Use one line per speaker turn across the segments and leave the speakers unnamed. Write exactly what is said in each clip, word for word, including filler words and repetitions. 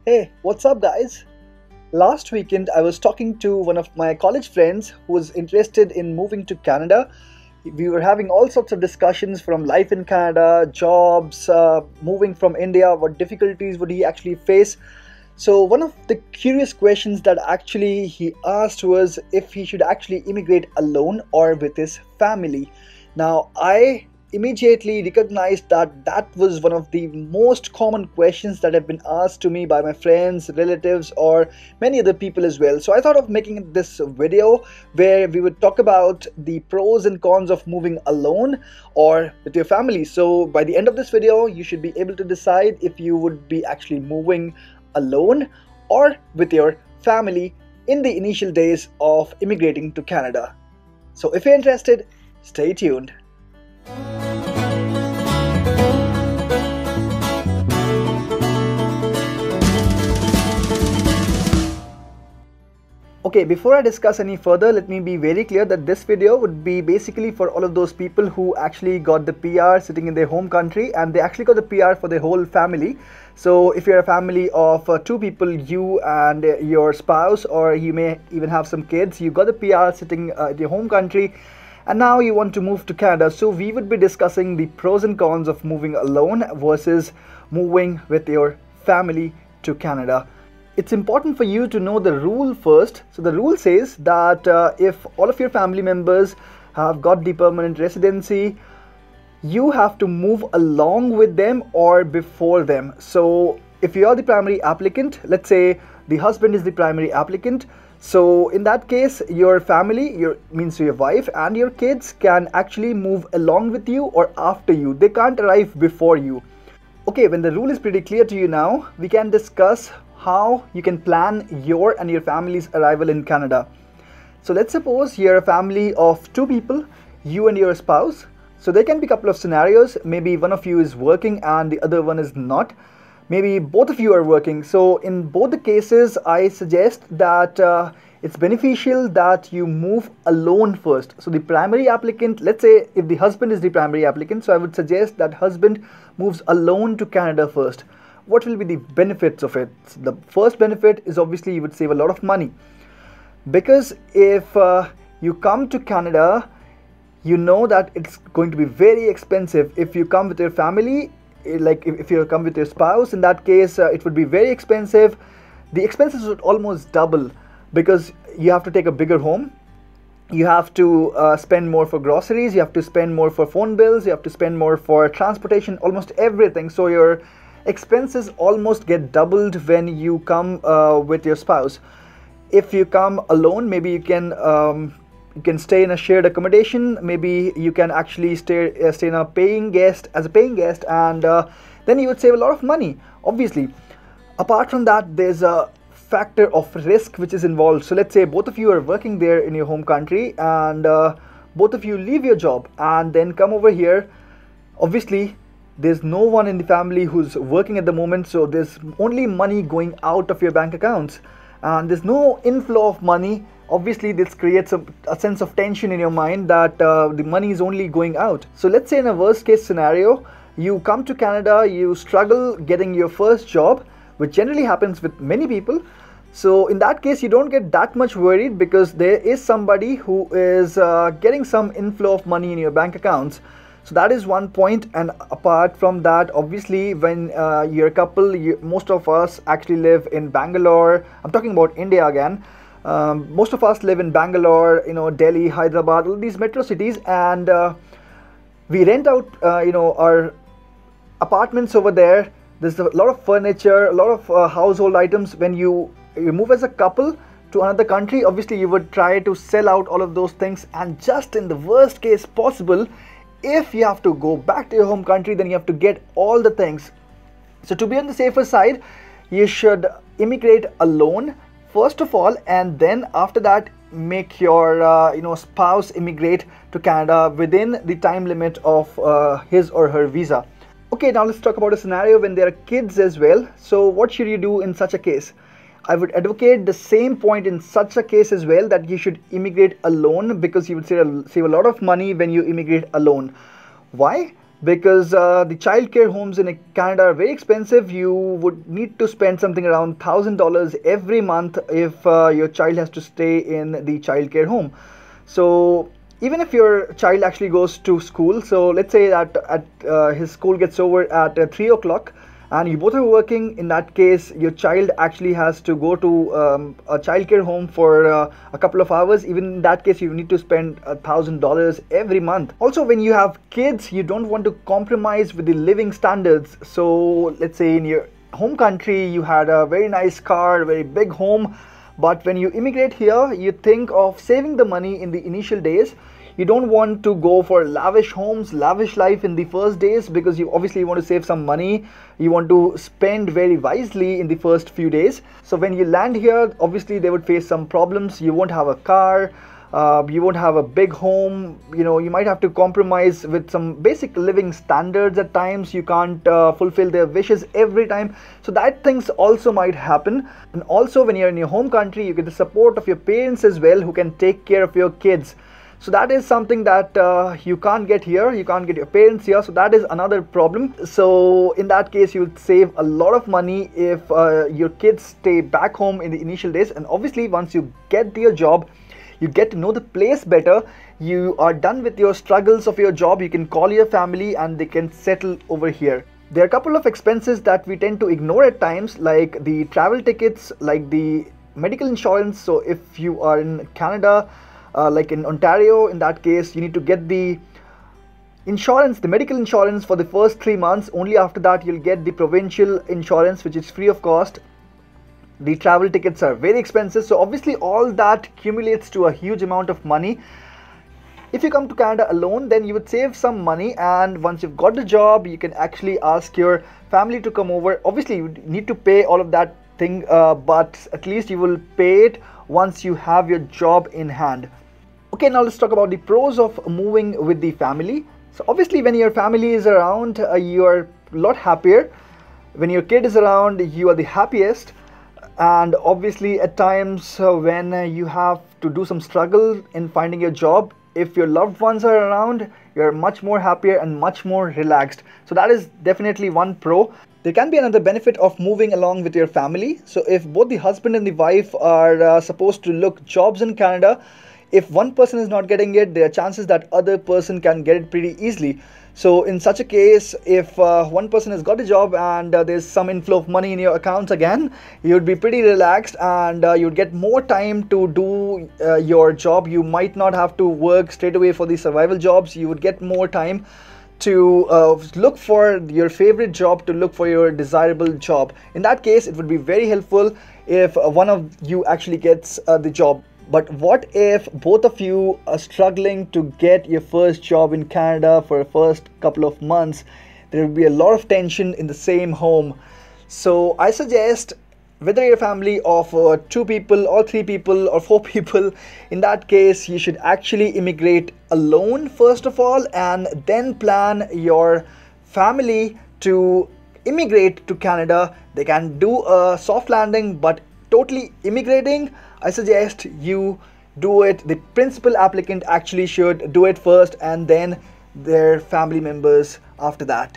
Hey, what's up, guys? Last weekend, I was talking to one of my college friends who was interested in moving to Canada. We were having all sorts of discussions from life in Canada, jobs, uh, moving from India, what difficulties would he actually face. So, one of the curious questions that actually he asked was if he should actually immigrate alone or with his family. Now, I immediately recognized that that was one of the most common questions that have been asked to me by my friends, relatives, or many other people as well. So I thought of making this video where we would talk about the pros and cons of moving alone or with your family. So by the end of this video, you should be able to decide if you would be actually moving alone or with your family in the initial days of immigrating to Canada. So if you're interested, stay tuned. Okay, before I discuss any further, let me be very clear that this video would be basically for all of those people who actually got the P R sitting in their home country, and they actually got the P R for their whole family. So if you're a family of uh, two people, you and uh, your spouse, or you may even have some kids, you got the P R sitting uh, at your home country, and now you want to move to Canada. So we would be discussing the pros and cons of moving alone versus moving with your family to Canada. It's important for you to know the rule first. So the rule says that uh, if all of your family members have got the permanent residency, you have to move along with them or before them. So if you are the primary applicant, let's say the husband is the primary applicant, so in that case, your family, your means your wife and your kids can actually move along with you or after you. They can't arrive before you. Okay, when the rule is pretty clear to you now, we can discuss how you can plan your and your family's arrival in Canada. So let's suppose you're a family of two people, you and your spouse. So there can be a couple of scenarios. Maybe one of you is working and the other one is not. Maybe both of you are working. So in both the cases, I suggest that uh, it's beneficial that you move alone first. So the primary applicant, let's say if the husband is the primary applicant, so I would suggest that husband moves alone to Canada first. What will be the benefits of it? The first benefit is obviously you would save a lot of money, because if uh, you come to Canada, you know that it's going to be very expensive. If you come with your family, like if you come with your spouse, in that case uh, it would be very expensive. The expenses would almost double because you have to take a bigger home, you have to uh, spend more for groceries, you have to spend more for phone bills, you have to spend more for transportation, almost everything. So your expenses almost get doubled when you come uh, with your spouse. If you come alone, maybe you can um, you can stay in a shared accommodation. Maybe you can actually stay uh, stay in a paying guest as a paying guest, and uh, then you would save a lot of money. Obviously, apart from that, there's a factor of risk which is involved. So let's say both of you are working there in your home country, and uh, both of you leave your job and then come over here. Obviously, there's no one in the family who's working at the moment, so there's only money going out of your bank accounts and there's no inflow of money. Obviously this creates a, a sense of tension in your mind that uh, the money is only going out. So let's say in a worst case scenario, you come to Canada, you struggle getting your first job, which generally happens with many people. So in that case, you don't get that much worried because there is somebody who is uh, getting some inflow of money in your bank accounts. So that is one point. And apart from that, obviously when uh, you're a couple, you, most of us actually live in Bangalore. I'm talking about India again. Um, most of us live in Bangalore, you know, Delhi, Hyderabad, all these metro cities, and uh, we rent out, uh, you know, our apartments over there. There's a lot of furniture, a lot of uh, household items. When you you move as a couple to another country, obviously you would try to sell out all of those things, and just in the worst case possible, if you have to go back to your home country, then you have to get all the things. So to be on the safer side, you should immigrate alone first of all, and then after that make your uh, you know spouse immigrate to Canada within the time limit of uh, his or her visa. Okay, now let's talk about a scenario when there are kids as well. So what should you do in such a case? I would advocate the same point in such a case as well, that you should immigrate alone, because you would save a, save a lot of money when you immigrate alone. Why? because uh, the childcare homes in Canada are very expensive. You would need to spend something around one thousand dollars every month if uh, your child has to stay in the childcare home. So even if your child actually goes to school, so let's say that at uh, his school gets over at uh, three o'clock and you both are working, in that case your child actually has to go to um, a childcare home for uh, a couple of hours. Even in that case, you need to spend a thousand dollars every month. Also, when you have kids, you don't want to compromise with the living standards. So let's say in your home country you had a very nice car, a very big home, but when you immigrate here, you think of saving the money in the initial days. You don't want to go for lavish homes, lavish life in the first days, because you obviously want to save some money. You want to spend very wisely in the first few days. So when you land here, obviously they would face some problems. You won't have a car, uh, you won't have a big home. You know, you might have to compromise with some basic living standards at times. You can't uh, fulfill their wishes every time. So that things also might happen. And also when you're in your home country, you get the support of your parents as well, who can take care of your kids. So that is something that uh, you can't get here. You can't get your parents here. So that is another problem. So in that case, you would save a lot of money if uh, your kids stay back home in the initial days. And obviously, once you get your job, you get to know the place better. You are done with your struggles of your job. You can call your family and they can settle over here. There are a couple of expenses that we tend to ignore at times, like the travel tickets, like the medical insurance. So if you are in Canada, Uh, like in Ontario, in that case you need to get the insurance, the medical insurance for the first three months. Only after that you'll get the provincial insurance, which is free of cost. The travel tickets are very expensive, so obviously all that accumulates to a huge amount of money. If you come to Canada alone, then you would save some money, and once you've got the job, you can actually ask your family to come over. Obviously you need to pay all of that thing, uh, but at least you will pay it once you have your job in hand. Okay, now let's talk about the pros of moving with the family. So obviously when your family is around, uh, you are a lot happier. When your kid is around, you are the happiest. And obviously at times uh, when uh, you have to do some struggle in finding your job, if your loved ones are around, you're much more happier and much more relaxed. So that is definitely one pro. There can be another benefit of moving along with your family. So if both the husband and the wife are uh, supposed to look jobs in Canada, if one person is not getting it, there are chances that other person can get it pretty easily. So in such a case, if uh, one person has got a job and uh, there's some inflow of money in your accounts again, you'd be pretty relaxed, and uh, you'd get more time to do uh, your job. You might not have to work straight away for the survival jobs. You would get more time to uh, look for your favorite job, to look for your desirable job. In that case, it would be very helpful if uh, one of you actually gets uh, the job. But what if both of you are struggling to get your first job in Canada for the first couple of months? There will be a lot of tension in the same home. So I suggest, whether you're a family of uh, two people or three people or four people, in that case you should actually immigrate alone first of all, and then plan your family to immigrate to Canada. They can do a soft landing, but totally immigrating, I suggest you do it. The principal applicant actually should do it first, and then their family members after that.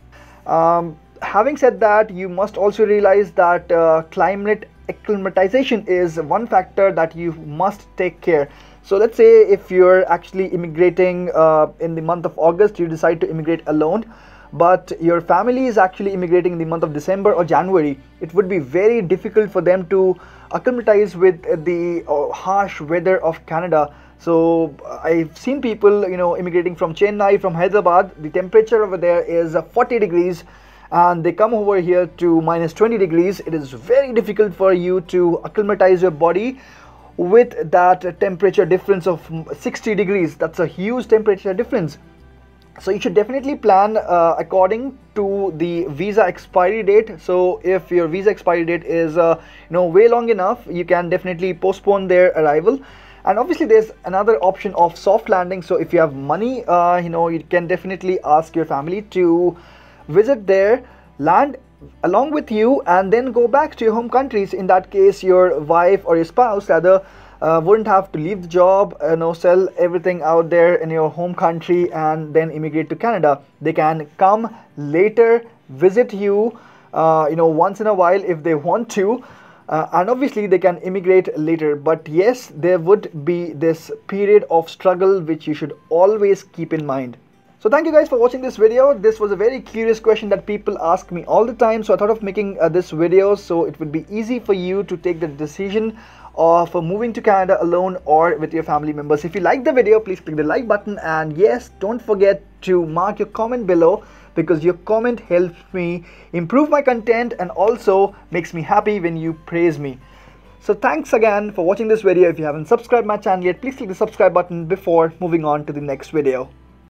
Um, having said that, you must also realize that uh, climate acclimatization is one factor that you must take care. So let's say if you're actually immigrating uh, in the month of August, you decide to immigrate alone, but your family is actually immigrating in the month of December or January. It would be very difficult for them to acclimatize with the uh, harsh weather of Canada. So I've seen people, you know, immigrating from Chennai, from Hyderabad. The temperature over there is forty degrees, and they come over here to minus twenty degrees. It is very difficult for you to acclimatize your body with that temperature difference of sixty degrees. That's a huge temperature difference. So you should definitely plan uh, according to the visa expiry date. So if your visa expiry date is uh, you know way long enough, you can definitely postpone their arrival. And obviously there's another option of soft landing. So if you have money, uh, you know you can definitely ask your family to visit there, land along with you, and then go back to your home countries. In that case, your wife or your spouse rather uh, wouldn't have to leave the job, you know, sell everything out there in your home country and then immigrate to Canada. They can come later, visit you, uh, you know, once in a while if they want to. Uh, and obviously they can immigrate later, but yes, there would be this period of struggle which you should always keep in mind. So thank you guys for watching this video. This was a very curious question that people ask me all the time, so I thought of making uh, this video so it would be easy for you to take the decision of uh, moving to Canada alone or with your family members. If you like the video, please click the like button, and yes, don't forget to mark your comment below, because your comment helps me improve my content and also makes me happy when you praise me. So thanks again for watching this video. If you haven't subscribed my channel yet, please click the subscribe button before moving on to the next video.